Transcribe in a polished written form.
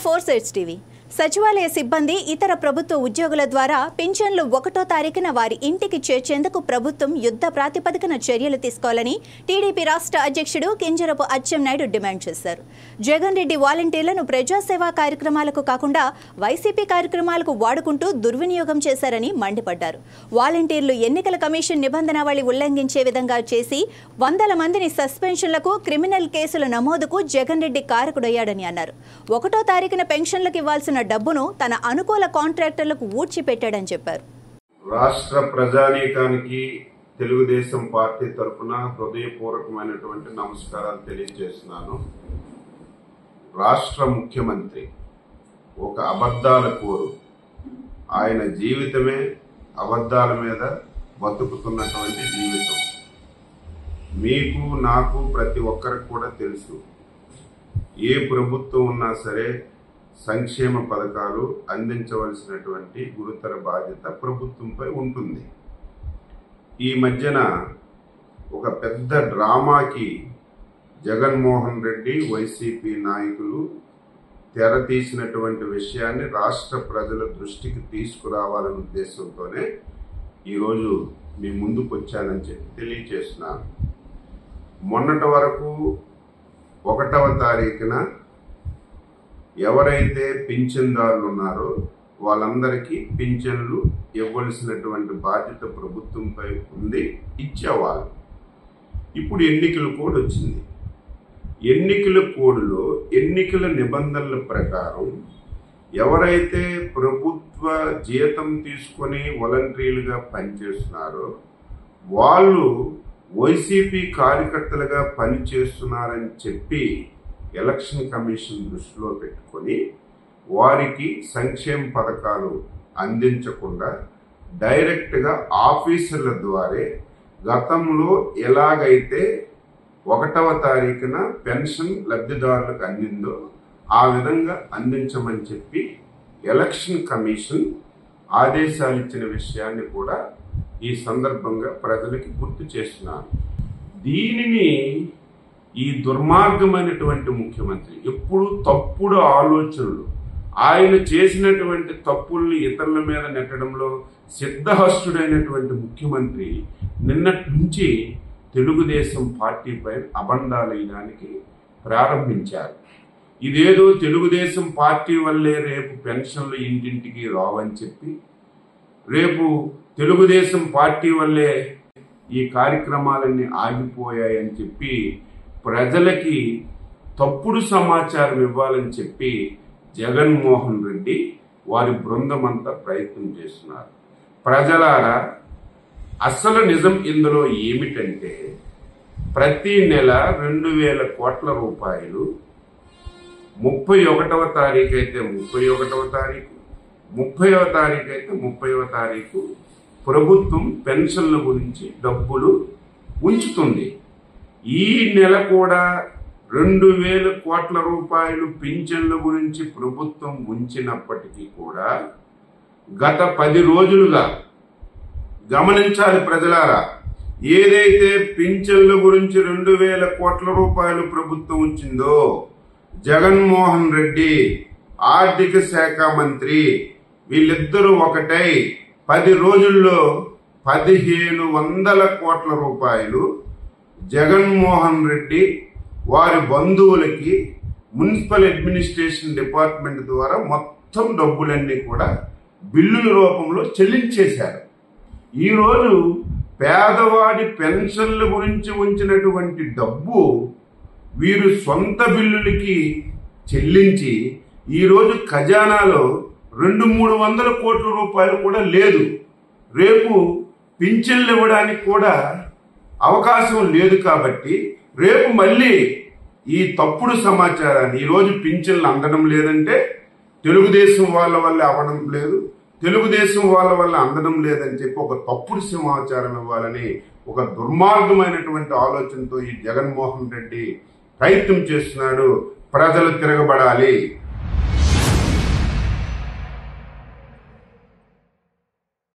4 TV. సచివాలయ సిబ్బంది ఇతర ప్రభుత్వ ఉద్యోగుల ద్వారా పింఛన్లు 1వ తారీఖున వారి ఇంటికి చేర్చేందుకు ప్రభుత్వం యుద్ధ ప్రాతిపదికన చర్యలు తీసుకోవాలని టీడీపీ రాష్ట్ర అధ్యక్షుడు కింజరపు అచ్చెన్నాయుడు డిమాండ్ చేశారు. జగన్ రెడ్డి వాలంటీర్లను ప్రజాసేవా కార్యక్రమాలకు కాకుండా వైసీపీ కార్యక్రమాలకు వాడుకుంటూ దుర్వినియోగం చేశారని మండిపడ్డారు. వాలంటీర్లు ఎన్నికల కమిషన్ నిబంధనావళి ఉల్లంఘించే విధంగా చేసి వందల మందిని సస్పెన్షన్లకు, క్రిమినల్ కేసుల నమోదుకు జగన్ రెడ్డి కారకుడయ్యాడని అన్నారు. 1వ తారీఖున పెన్షన్లకు ఇవ్వాల్సిన డబ్బును తన అనుకూల కాంట్రాక్టర్లకు ఊడ్చిపెట్టాడని చెప్పారు. రాష్ట్ర ప్రజానీకానికి తెలుగుదేశం పార్టీ తరఫున హృదయపూర్వకమైనటువంటి నమస్కారాలు తెలియజేస్తున్నాను. రాష్ట్ర ముఖ్యమంత్రి ఒక అబద్ధాల కోరు. ఆయన జీవితమే అబద్ధాల మీద బతుకుతున్నటువంటి జీవితం. మీకు, నాకు, ప్రతి ఒక్కరికి కూడా తెలుసు. ఏ ప్రభుత్వం ఉన్నా సరే సంక్షేమ పథకాలు అందించవలసినటువంటి గురుతర బాధ్యత ప్రభుత్వంపై ఉంటుంది. ఈ మధ్యన ఒక పెద్ద డ్రామాకి జగన్మోహన్ రెడ్డి, వైసీపీ నాయకులు తెర తీసినటువంటి విషయాన్ని రాష్ట్ర ప్రజల దృష్టికి తీసుకురావాలనే ఉద్దేశంతోనే ఈరోజు మీ ముందుకు వచ్చానని చెప్పి తెలియజేస్తున్నాను. మొన్నటి వరకు 1వ తారీఖున ఎవరైతే పింఛన్దారులు ఉన్నారో వాళ్ళందరికీ పింఛన్లు ఇవ్వాల్సినటువంటి బాధ్యత ప్రభుత్వంపై ఉంది, ఇచ్చేవాళ్ళు. ఇప్పుడు ఎన్నికల కోడ్ వచ్చింది. ఎన్నికల కోడ్లో ఎన్నికల నిబంధనల ప్రకారం ఎవరైతే ప్రభుత్వ జీతం తీసుకొని వాలంటీర్లుగా పనిచేస్తున్నారో వాళ్ళు వైసీపీ కార్యకర్తలుగా పనిచేస్తున్నారని చెప్పి ఎలక్షన్ కమిషన్ దృష్టిలో పెట్టుకొని వారికి సంక్షేమ పథకాలు అందించకుండా డైరెక్ట్గా ఆఫీసర్ల ద్వారా గతంలో ఎలాగైతే 1వ తారీఖున పెన్షన్ లబ్ధిదారులకు అందిందో ఆ విధంగా అందించమని చెప్పి ఎలక్షన్ కమిషన్ ఆదేశాలు ఇచ్చిన విషయాన్ని కూడా ఈ సందర్భంగా ప్రజలకి గుర్తు చేస్తున్నాను. దీనిని ఈ దుర్మార్గమైనటువంటి ముఖ్యమంత్రి ఎప్పుడు తప్పుడు ఆలోచనలు, ఆయన చేసినటువంటి తప్పుల్ని ఇతరుల మీద నెట్టడంలో సిద్ధహస్తుడైనటువంటి ముఖ్యమంత్రి నిన్నటి నుంచి తెలుగుదేశం పార్టీపై అబండాలు వేయడానికి ప్రారంభించారు. ఇదేదో తెలుగుదేశం పార్టీ వల్లే రేపు పెన్షన్లు ఇంటింటికి రావని చెప్పి, రేపు తెలుగుదేశం పార్టీ వల్లే ఈ కార్యక్రమాలన్నీ ఆగిపోయాయని చెప్పి ప్రజలకి తప్పుడు సమాచారం ఇవ్వాలని చెప్పి జగన్మోహన్ రెడ్డి వారి బృందం అంతా ప్రయత్నం చేస్తున్నారు. ప్రజలారా, అసలు నిజం ఇందులో ఏమిటంటే ప్రతి నెల 2,000 కోట్ల రూపాయలు 31వ తారీఖు అయితే 31వ తారీఖు, 30వ తారీఖు అయితే 30వ తారీఖు ప్రభుత్వం పెన్షన్ల గురించి డబ్బులు ఉంచుతుంది. ఈ నెల కూడా 2,000 కోట్ల రూపాయలు పింఛన్ల గురించి ప్రభుత్వం ఉంచినప్పటికీ కూడా గత 10 రోజులుగా గమనించాలి ప్రజలారా, ఏదైతే పింఛన్ల గురించి 2,000 కోట్ల రూపాయలు ప్రభుత్వం ఉంచిందో జగన్మోహన్ రెడ్డి, ఆర్థిక శాఖ మంత్రి, వీళ్ళిద్దరూ ఒకటై 10 రోజుల్లో 1,500 కోట్ల రూపాయలు జగన్మోహన్ రెడ్డి వారి బంధువులకి మున్సిపల్ అడ్మినిస్ట్రేషన్ డిపార్ట్మెంట్ ద్వారా మొత్తం డబ్బులన్నీ కూడా బిల్లుల రూపంలో చెల్లించేశారు. ఈరోజు పేదవాడి పెన్షన్ల గురించి ఉంచినటువంటి డబ్బు వీరు సొంత బిల్లులకి చెల్లించి ఈరోజు ఖజానాలో 200-300 కోట్ల రూపాయలు కూడా లేదు. రేపు పింఛన్లు ఇవ్వడానికి కూడా అవకాశం లేదు. కాబట్టి రేపు మళ్ళీ ఈ తప్పుడు సమాచారాన్ని, ఈరోజు పింఛన్లు అందడం లేదంటే తెలుగుదేశం వాళ్ళ వల్ల అవ్వడం లేదు, తెలుగుదేశం వాళ్ళ వల్ల అందడం లేదని చెప్పి ఒక తప్పుడు సమాచారం ఇవ్వాలని ఒక దుర్మార్గమైనటువంటి ఆలోచనతో ఈ జగన్మోహన్ రెడ్డి ప్రయత్నం చేస్తున్నాడు. ప్రజలు తిరగబడాలి.